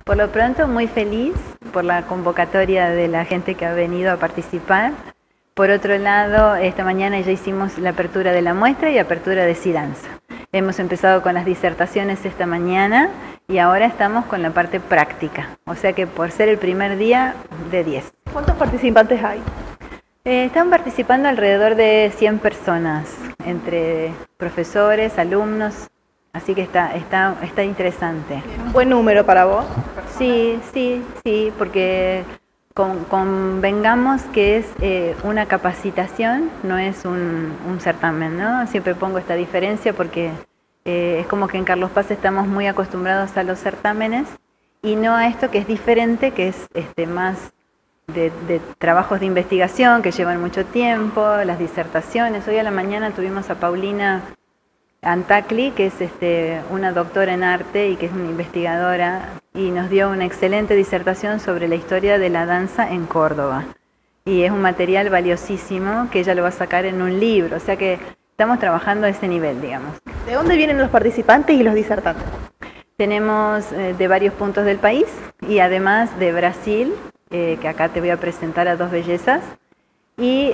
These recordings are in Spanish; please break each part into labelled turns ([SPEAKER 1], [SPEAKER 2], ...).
[SPEAKER 1] Por lo pronto, muy feliz por la convocatoria de la gente que ha venido a participar. Por otro lado, esta mañana ya hicimos la apertura de la muestra y apertura de SIDANZA. Hemos empezado con las disertaciones esta mañana y ahora estamos con la parte práctica. O sea que por ser el primer día, de 10.
[SPEAKER 2] ¿Cuántos participantes hay?
[SPEAKER 1] Están participando alrededor de 100 personas, entre profesores, alumnos, así que está interesante.
[SPEAKER 2] ¿Un buen número para vos?
[SPEAKER 1] Sí, porque convengamos que es una capacitación, no es un certamen, ¿no? Siempre pongo esta diferencia porque es como que en Carlos Paz estamos muy acostumbrados a los certámenes y no a esto que es diferente, que es más de trabajos de investigación que llevan mucho tiempo, las disertaciones. Hoy a la mañana tuvimos a Paulina Antacli, que es una doctora en arte y que es una investigadora, y nos dio una excelente disertación sobre la historia de la danza en Córdoba. Y es un material valiosísimo que ella lo va a sacar en un libro, o sea que estamos trabajando a ese nivel, digamos.
[SPEAKER 2] ¿De dónde vienen los participantes y los disertantes?
[SPEAKER 1] Tenemos de varios puntos del país y además de Brasil, que acá te voy a presentar a dos bellezas, y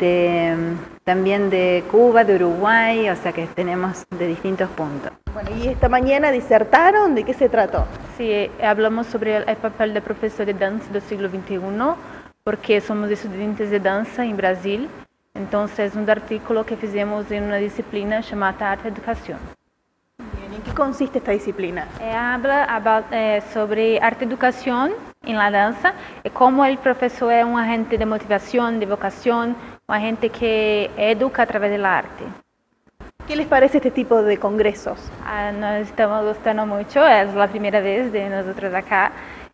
[SPEAKER 1] también de Cuba, de Uruguay, o sea que tenemos de distintos puntos.
[SPEAKER 2] Bueno, y esta mañana disertaron, ¿de qué se trató?
[SPEAKER 3] Sí, hablamos sobre el papel del profesor de danza del siglo XXI, porque somos estudiantes de danza en Brasil, entonces un artículo que fizemos en una disciplina llamada Arte Educación.
[SPEAKER 2] Bien, ¿en qué consiste esta disciplina?
[SPEAKER 3] Habla sobre arte educación en la danza y cómo el profesor es un agente de motivación, de vocación, un agente que educa a través del arte.
[SPEAKER 2] ¿Qué les parece este tipo de congresos?
[SPEAKER 3] Nos estamos gustando mucho, es la primera vez de nosotros acá.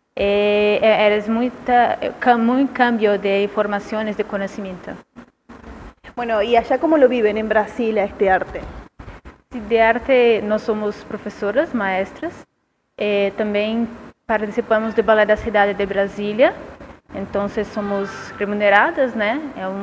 [SPEAKER 3] Es muy cambio de informaciones, de conocimiento.
[SPEAKER 2] Bueno, ¿y allá cómo lo viven en Brasil a este arte?
[SPEAKER 3] De arte no somos profesoras, maestras. Também participamos do Balé da Cidade de Brasília. Então somos remuneradas, né?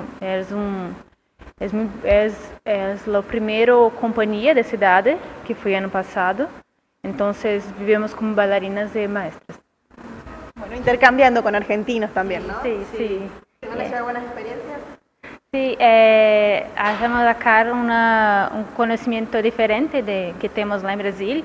[SPEAKER 3] É a primeira companhia da cidade, que foi ano passado. Então vivemos como bailarinas e maestras.
[SPEAKER 2] Bueno, intercambiando con argentinos también, ¿no?
[SPEAKER 3] Sí.
[SPEAKER 2] ¿Van a llevar buenas experiencias?
[SPEAKER 3] Sí, hacemos acá un conocimiento diferente de que tenemos lá en Brasil.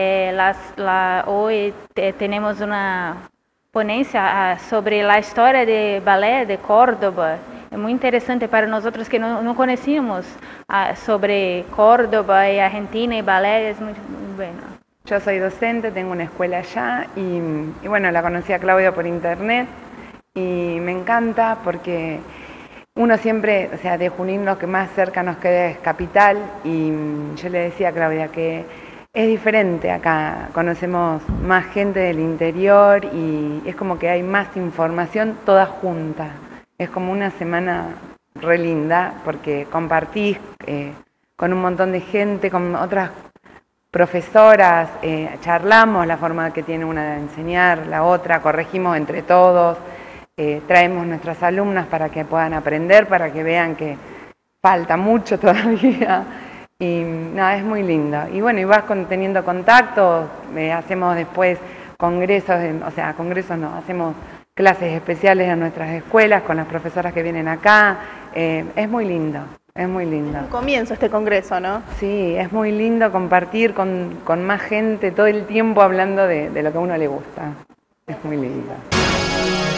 [SPEAKER 3] Hoy tenemos una ponencia sobre la historia de ballet de Córdoba. Es muy interesante para nosotros que no conocíamos sobre Córdoba y Argentina y ballet, es muy bueno.
[SPEAKER 4] Yo soy docente, tengo una escuela allá y bueno, la conocí a Claudia por internet y me encanta porque uno siempre, o sea, de Junín lo que más cerca nos queda es Capital y yo le decía a Claudia que es diferente acá, conocemos más gente del interior y es como que hay más información toda junta. Es como una semana re linda porque compartís con un montón de gente, con otras profesoras, charlamos la forma que tiene una de enseñar, la otra, corregimos entre todos. Traemos nuestras alumnas para que puedan aprender, para que vean que falta mucho todavía y nada, es muy lindo. Y bueno, y vas teniendo contacto, hacemos después congresos, congresos no, hacemos clases especiales en nuestras escuelas con las profesoras que vienen acá, es muy lindo. Es muy lindo.
[SPEAKER 2] Es un comienzo este congreso, ¿no?
[SPEAKER 4] Sí, es muy lindo compartir con más gente todo el tiempo hablando de lo que a uno le gusta. Es muy lindo.